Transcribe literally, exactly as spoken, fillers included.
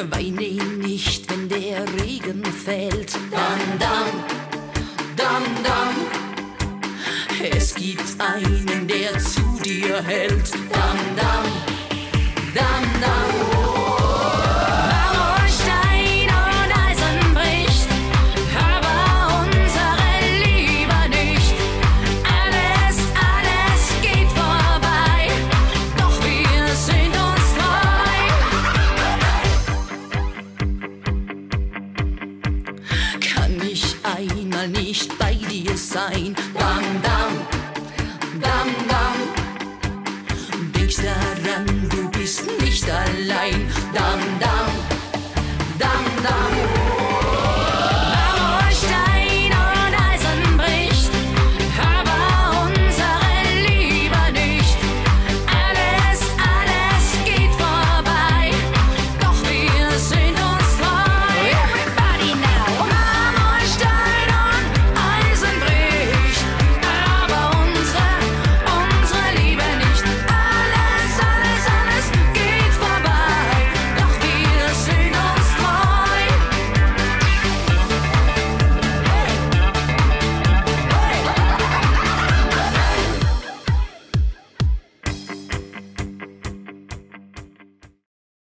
Weine nicht, wenn der Regen fällt. Dann, dann, dann, dann. Es gibt einen, der zu dir hält. Dann, dann, dann, dann.